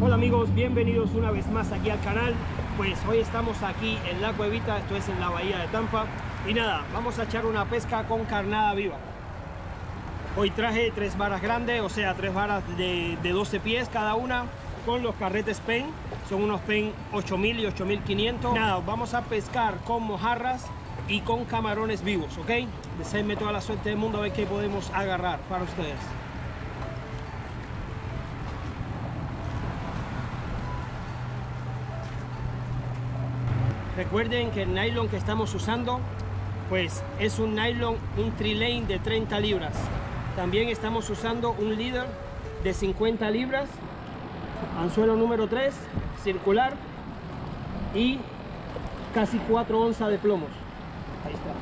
Hola amigos, bienvenidos una vez más aquí al canal. Pues hoy estamos aquí en la cuevita, esto es en la bahía de Tampa. Y nada, vamos a echar una pesca con carnada viva. Hoy traje 3 varas grandes, o sea 3 varas de 12 pies cada una, con los carretes Penn. Son unos Penn 8000 y 8500. Nada, vamos a pescar con mojarras y con camarones vivos, ¿ok? Deseenme toda la suerte del mundo a ver qué podemos agarrar para ustedes. Recuerden que el nylon que estamos usando pues es un nylon, un trilane de 30 libras. También estamos usando un leader de 50 libras, anzuelo número 3, circular, y casi 4 onzas de plomos. Ahí está.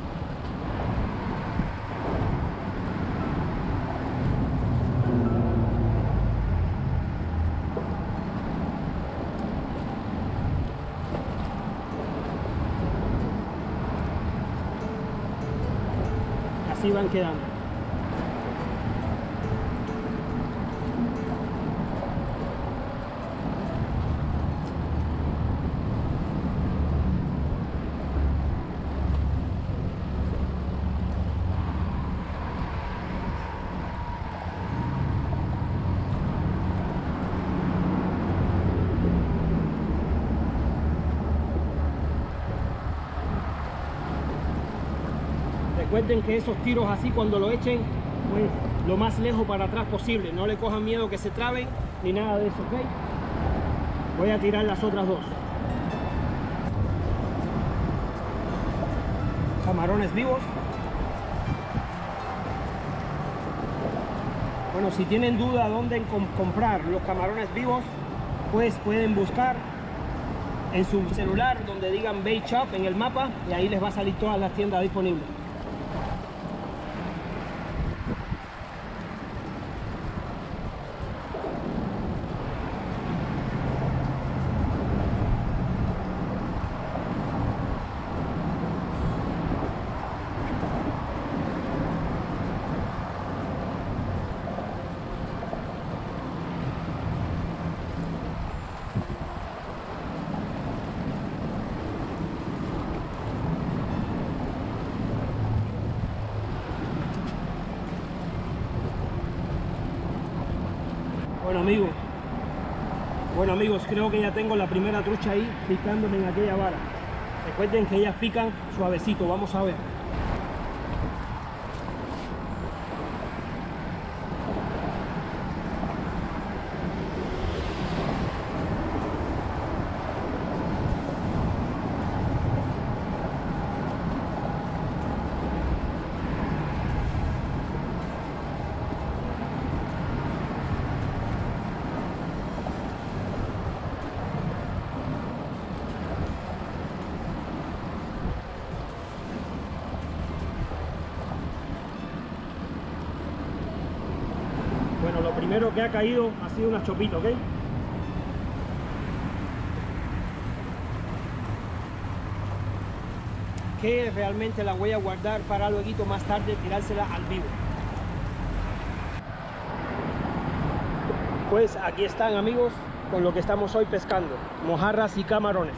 Así van quedando. Recuerden que esos tiros así, cuando lo echen, pues lo más lejos para atrás posible. No le cojan miedo que se traben ni nada de eso, ¿ok? Voy a tirar las otras dos. Camarones vivos. Bueno, si tienen duda dónde comprar los camarones vivos, pues pueden buscar en su celular donde digan Bait Shop en el mapa, y ahí les va a salir todas las tiendas disponibles. Bueno amigos, creo que ya tengo la primera trucha ahí picándome en aquella vara. Recuerden que ellas pican suavecito, vamos a ver. Bueno, lo primero que ha caído ha sido una chopita, ¿ok? Que realmente la voy a guardar para luego más tarde tirársela al vivo. Pues aquí están amigos, con lo que estamos hoy pescando, mojarras y camarones.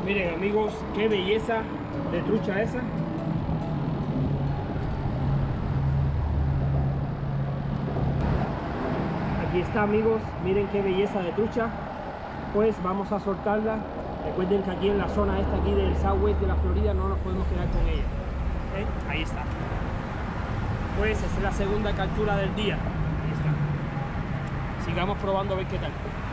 Miren amigos, qué belleza de trucha esa. Aquí está amigos, miren qué belleza de trucha. Pues vamos a soltarla. Recuerden que aquí en la zona esta aquí del Southwest de la Florida no nos podemos quedar con ella. Ahí está. Pues esa es la segunda captura del día. Ahí está. Sigamos probando a ver qué tal.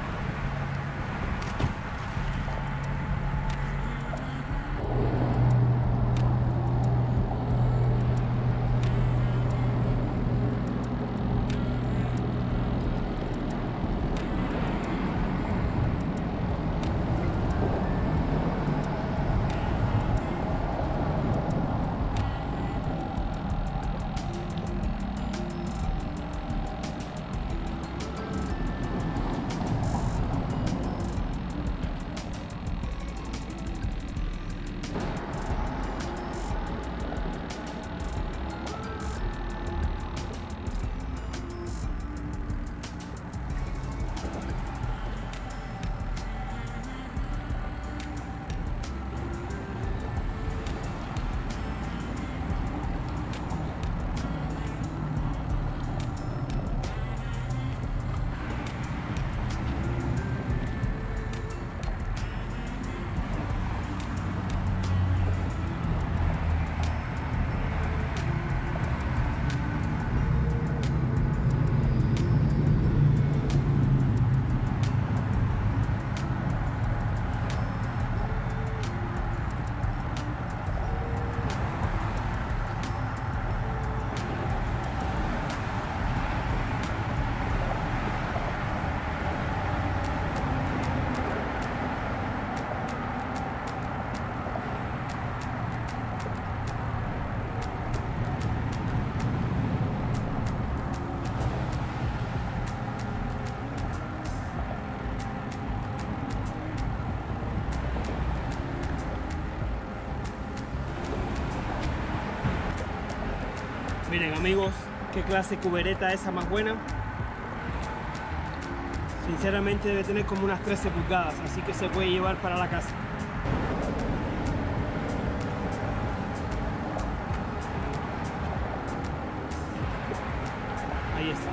Miren amigos, qué clase de cubereta esa más buena. Sinceramente debe tener como unas 13 pulgadas, así que se puede llevar para la casa. Ahí está.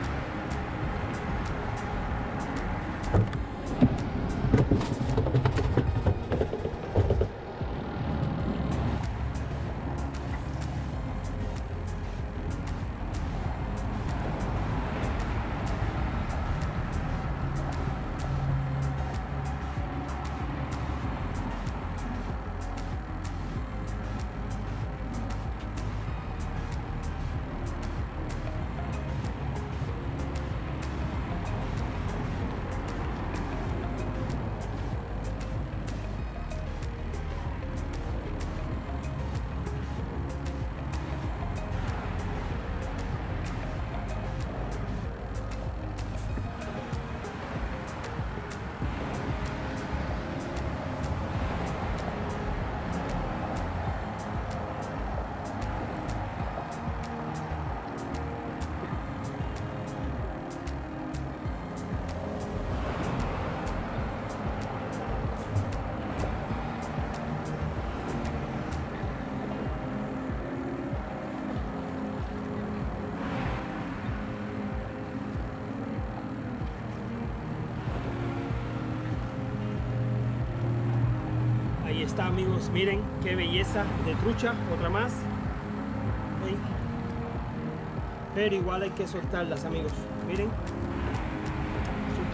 Ahí está amigos, miren qué belleza de trucha, otra más. ¿Sí? Pero igual hay que soltarlas amigos, miren. Super.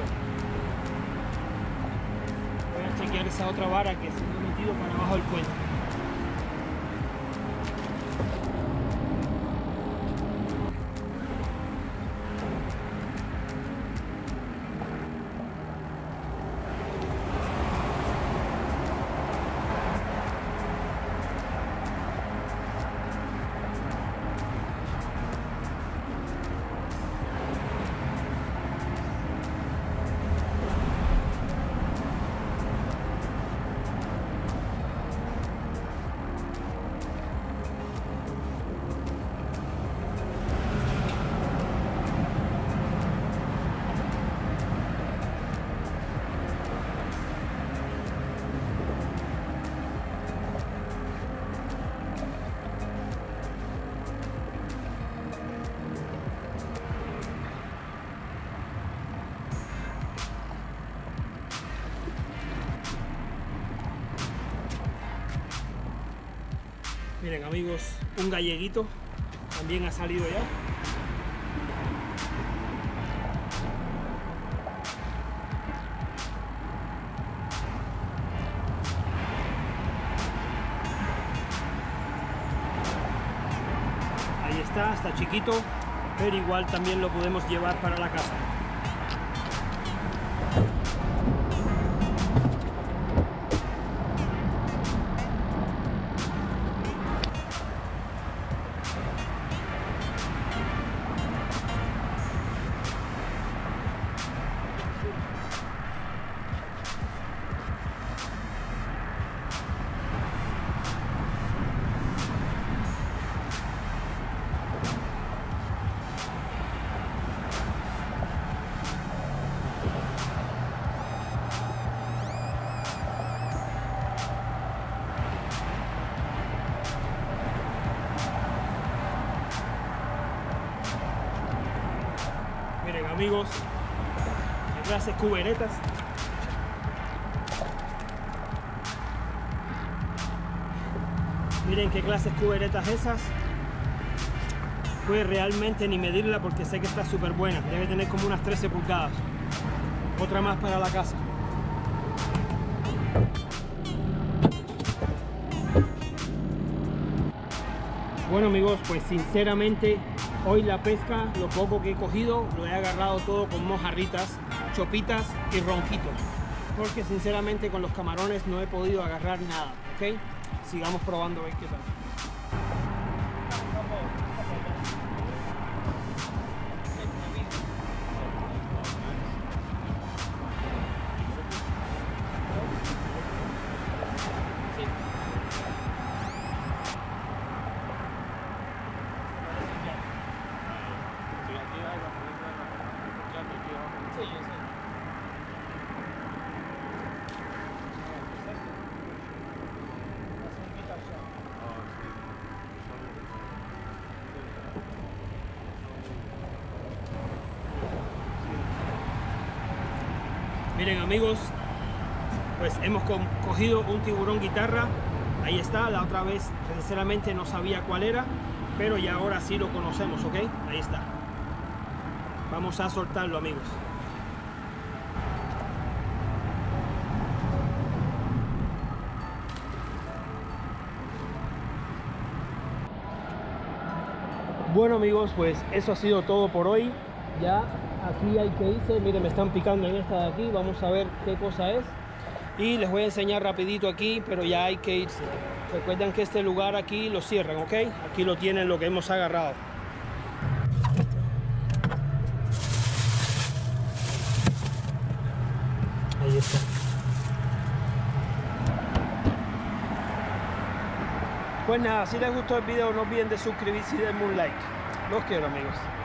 Voy a chequear esa otra vara que se me ha metido para abajo del puente. Miren amigos, un galleguito también ha salido ya. Ahí está chiquito, pero igual también lo podemos llevar para la casa. Miren amigos, qué clases cuberetas. Miren qué clases cuberetas esas. Pues realmente ni medirla porque sé que está súper buena. Debe tener como unas 13 pulgadas. Otra más para la casa. Bueno amigos, pues sinceramente hoy la pesca, lo poco que he cogido, lo he agarrado todo con mojarritas, chopitas y ronquitos. Porque sinceramente con los camarones no he podido agarrar nada, ¿ok? Sigamos probando a ver qué tal. Miren amigos, pues hemos cogido un tiburón guitarra. Ahí está, la otra vez sinceramente no sabía cuál era, pero ya ahora sí lo conocemos, ¿ok? Ahí está. Vamos a soltarlo amigos. Bueno amigos, pues eso ha sido todo por hoy. Ya aquí hay que irse. Miren, me están picando en esta de aquí. Vamos a ver qué cosa es. Y les voy a enseñar rapidito aquí, pero ya hay que irse. Recuerden que este lugar aquí lo cierran, ¿ok? Aquí lo tienen lo que hemos agarrado. Ahí está. Pues nada, si les gustó el video no olviden de suscribirse y darme un like. Los quiero amigos.